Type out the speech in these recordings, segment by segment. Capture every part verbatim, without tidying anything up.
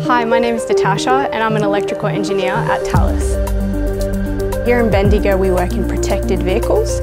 Hi, my name is Natasha and I'm an electrical engineer at Thales. Here in Bendigo we work in protected vehicles.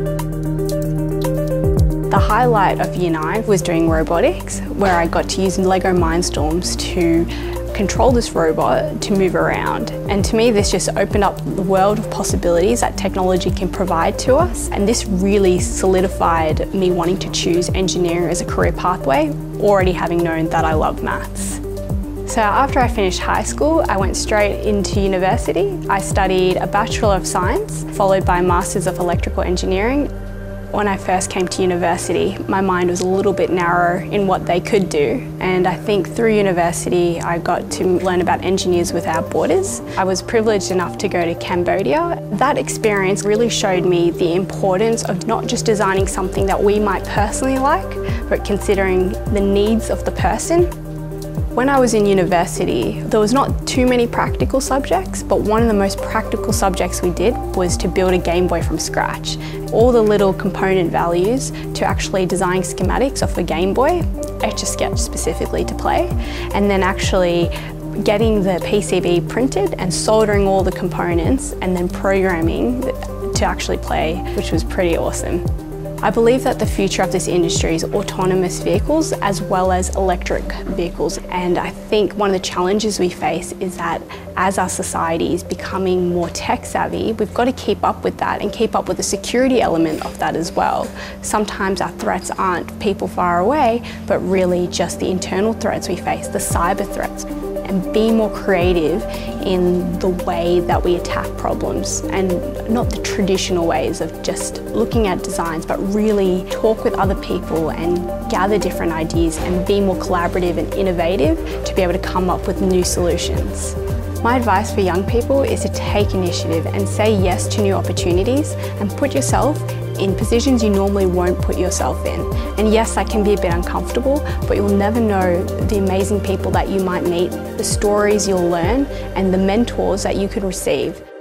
The highlight of year nine was doing robotics, where I got to use Lego Mindstorms to control this robot to move around. And to me this just opened up the world of possibilities that technology can provide to us, and this really solidified me wanting to choose engineering as a career pathway, already having known that I love maths. So after I finished high school, I went straight into university. I studied a Bachelor of Science, followed by a Masters of Electrical Engineering. When I first came to university, my mind was a little bit narrow in what they could do, and I think through university I got to learn about Engineers Without Borders. I was privileged enough to go to Cambodia. That experience really showed me the importance of not just designing something that we might personally like, but considering the needs of the person. When I was in university, there was not too many practical subjects, but one of the most practical subjects we did was to build a Game Boy from scratch. All the little component values to actually design schematics of a Game Boy, Etch-a-Sketch specifically to play, and then actually getting the P C B printed and soldering all the components and then programming to actually play, which was pretty awesome. I believe that the future of this industry is autonomous vehicles as well as electric vehicles, and I think one of the challenges we face is that as our society is becoming more tech savvy, we've got to keep up with that and keep up with the security element of that as well. Sometimes our threats aren't people far away, but really just the internal threats we face, the cyber threats. And be more creative in the way that we attack problems, and not the traditional ways of just looking at designs, but really talk with other people and gather different ideas and be more collaborative and innovative to be able to come up with new solutions. My advice for young people is to take initiative and say yes to new opportunities and put yourself in positions you normally won't put yourself in. And yes, that can be a bit uncomfortable, but you'll never know the amazing people that you might meet, the stories you'll learn, and the mentors that you could receive.